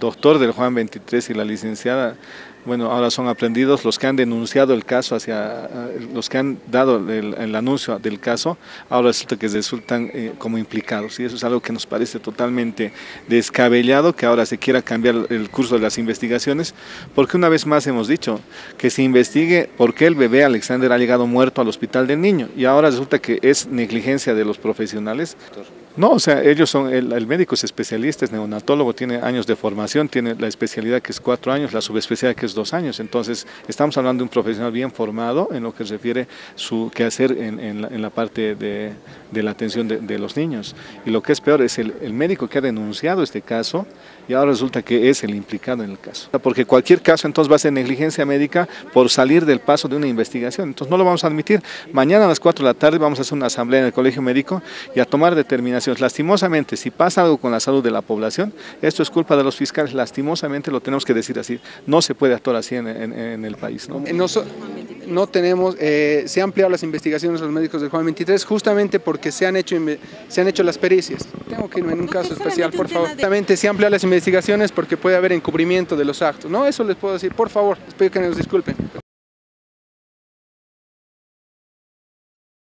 doctor del Juan 23 y la licenciada, bueno, ahora son aprendidos los que han denunciado el caso hacia los que han dado el anuncio del caso, ahora resultan como implicados, y eso es algo que nos parece totalmente descabellado, que ahora se quiera cambiar el curso de las investigaciones, porque una vez más hemos dicho que se investigue por qué el bebé Alexander ha llegado muerto al hospital del niño, y ahora resulta que es negligencia de los profesionales. No, o sea, ellos son, el médico es especialista, es neonatólogo, tiene años de formación, tiene la especialidad que es 4 años, la subespecialidad que es 2 años, entonces estamos hablando de un profesional bien formado en lo que refiere su quehacer en la parte de la atención de los niños. Y lo que es peor es el médico que ha denunciado este caso y ahora resulta que es el implicado en el caso. Porque cualquier caso entonces va a ser negligencia médica por salir del paso de una investigación, entonces no lo vamos a admitir. Mañana a las 4 de la tarde vamos a hacer una asamblea en el Colegio Médico y a tomar determinaciones. Lastimosamente, si pasa algo con la salud de la población, esto es culpa de los fiscales, lastimosamente lo tenemos que decir así, no se puede actuar así en el país. No tenemos, se han ampliado las investigaciones de los médicos del Juan 23 justamente porque se han hecho las pericias. Tengo que irme en un caso especial, por favor. Justamente se han ampliado las investigaciones porque puede haber encubrimiento de los actos, ¿no? Eso les puedo decir, por favor, les pido que nos disculpen.